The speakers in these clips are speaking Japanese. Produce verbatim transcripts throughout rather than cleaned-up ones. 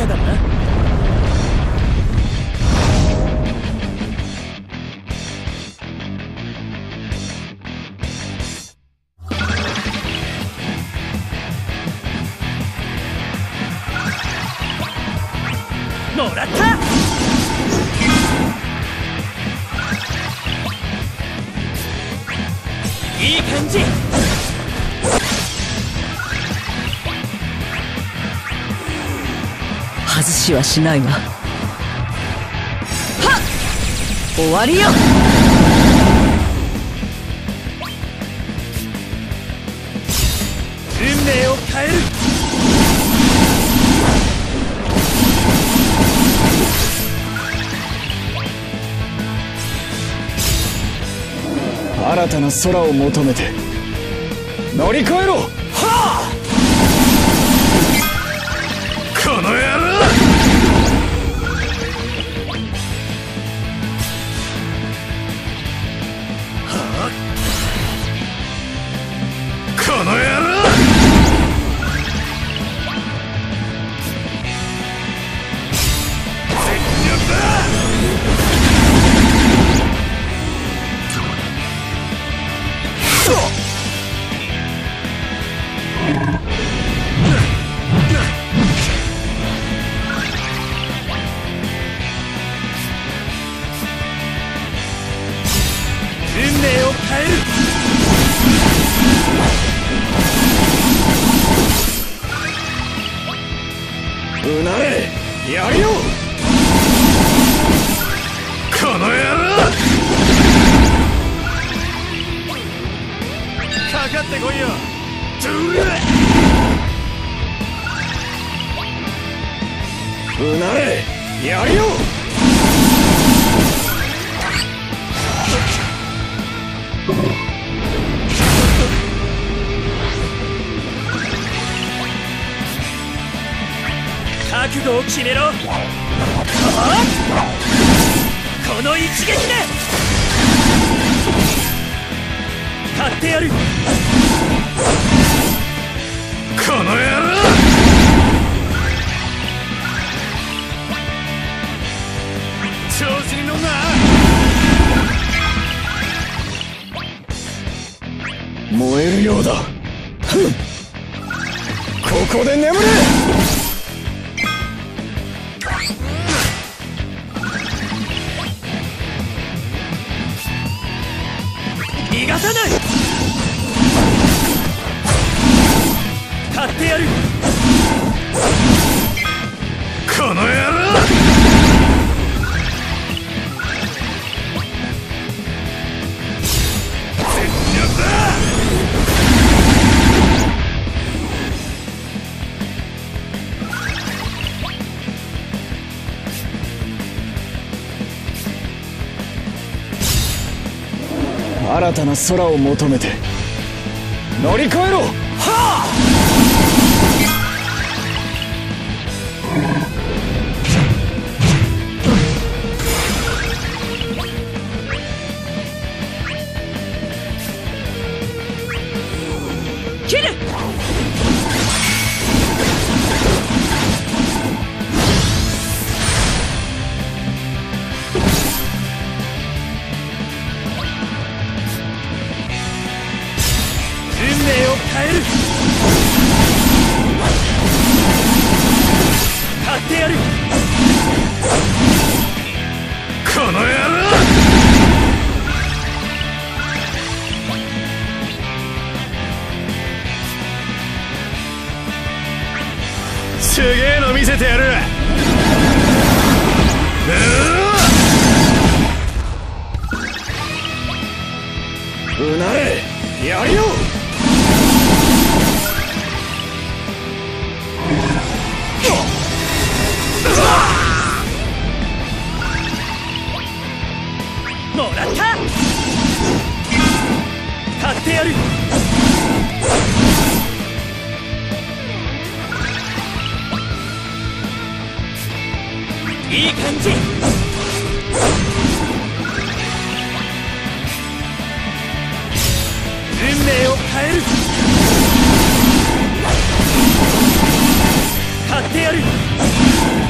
ただな。もらった。いい感じ。 外しはしないわ。はっ、終わりよ。 運命を変える。 新たな空を求めて乗り越えろ。はあ、この野郎。はあ、この野郎。全力だ。運命を変える。うなれ、やるよ。この野郎。かかってこいよ。トゥルうなれ、やるよ。覚悟を決めろ。はあ、この一撃で勝ってやる。この野郎。調子に乗んな。燃えるようだ。ふん、ここで眠れ。逃がさない。勝ってやる。この野郎。全力だ。新たな空を求めて乗り越えろ。はあ、 切る。 運命を変える。勝ってやる。この野郎。すげえの見せてやる。うなれ、やるよ。もらった。勝ってやる。いい感じ。運命を変える。勝ってやる。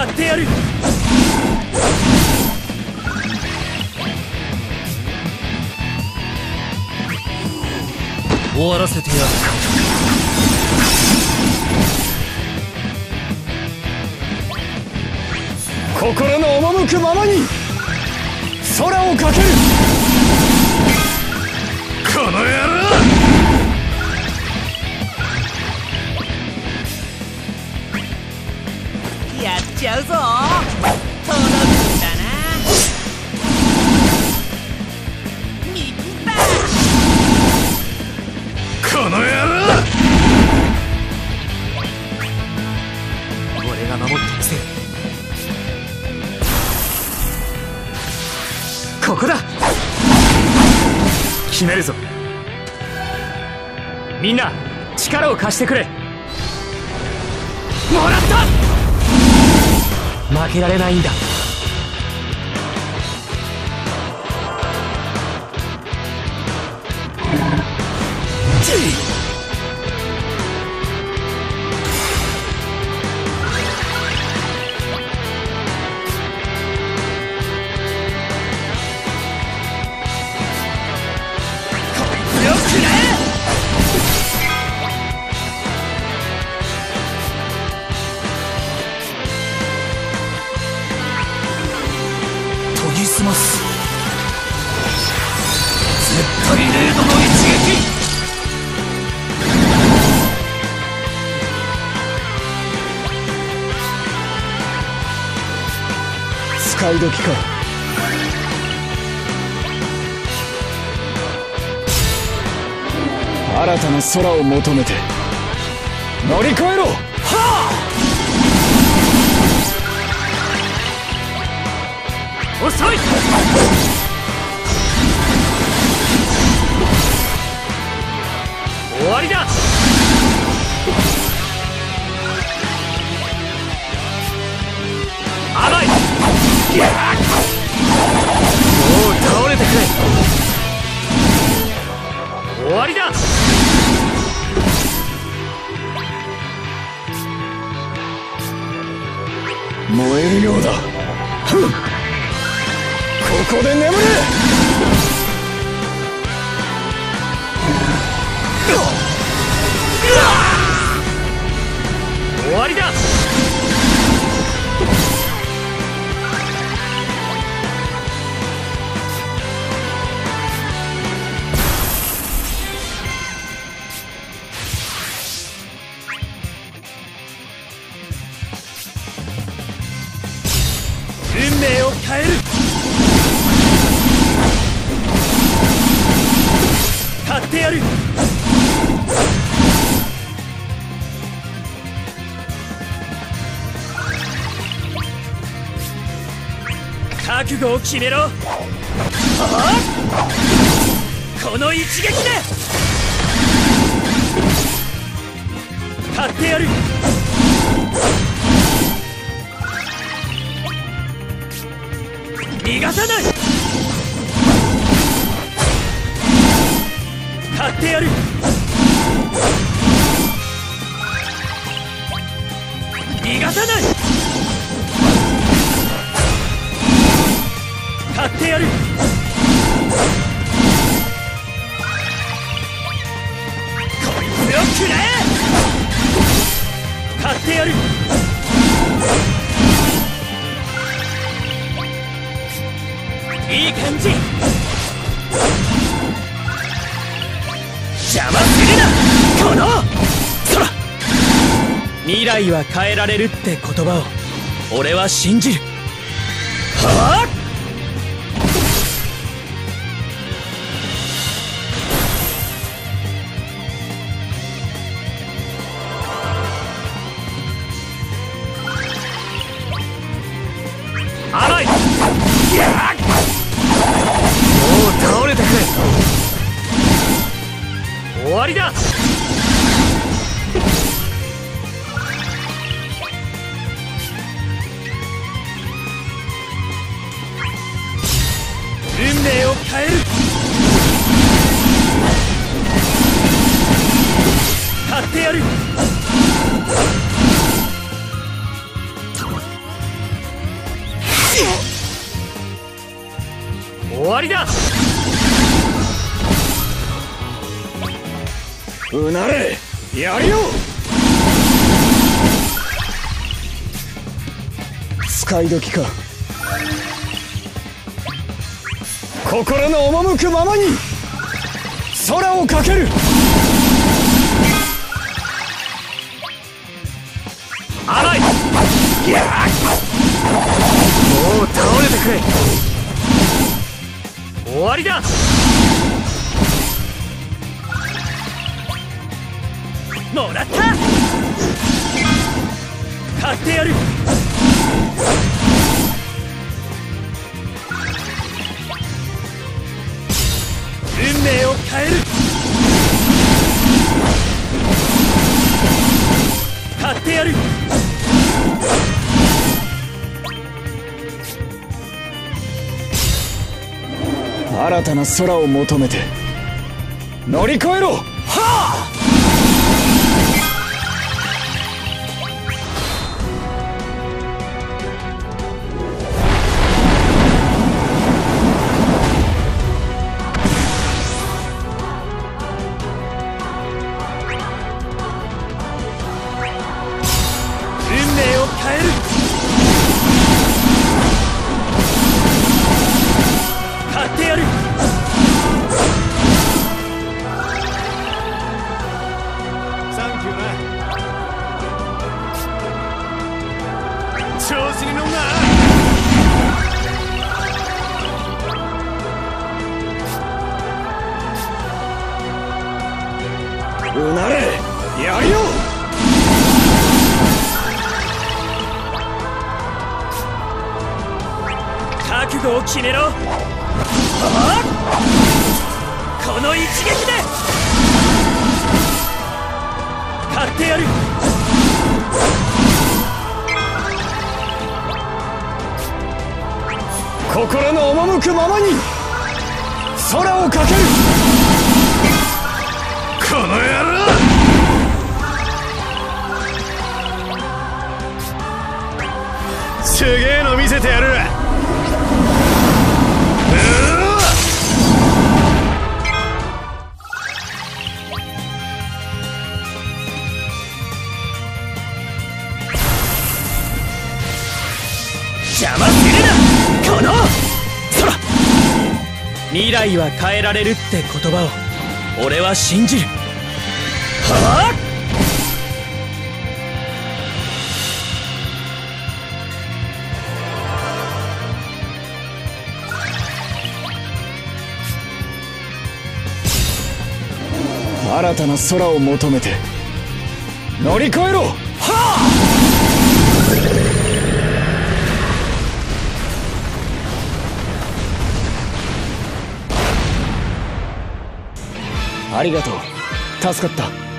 買ってやる。終わらせてやる。 心の赴くままに空をかける。 この野郎！やっちゃうぞ。届くんだな。みんなこの野郎！俺が守ってみせる。ここだ。決めるぞ。みんな力を貸してくれ。もらった。負けられないんだ。絶対レードの一撃。 使い時か。新たな空を求めて乗り越えろ。はあ！ 遅い！終わりだ！甘い！もう倒れてくれ！終わりだ！ 燃えるようだ。ふん！ここで眠れ！ 終わりだ！運命を変える！買ってやる！覚悟を決めろ。はあ！この一撃で買ってやる！逃がさない！買ってやる！逃がさない！買ってやる！こいつをくらえ！買ってやる！いい感じ！邪魔するな！この空！未来は変えられるって言葉を俺は信じる。はあ！甘い！もう倒れてくれ！終わりだ！運命を変える！買ってやる！ わりだ。 うなれ、やるよ。使い時か。心の赴くままに空をかける。 甘い。もう倒れてくれ。終わりだ。もらった。買ってやる。運命を変える。買ってやる。 新たな空を求めて乗り越えろ。はあ。 運命を変える。買ってやる。サンキューな。調子に乗んな。 うなれ、やるよ。 覚悟を決めろ。はあ、この一撃で買ってやる。 心の赴くままに空をかける。 この野郎。すげえの見せてやる。邪魔するな。この空。未来は変えられるって言葉を俺は信じる。はあ。 新たな空を求めて乗り越えろ。はあ。ありがとう、助かった。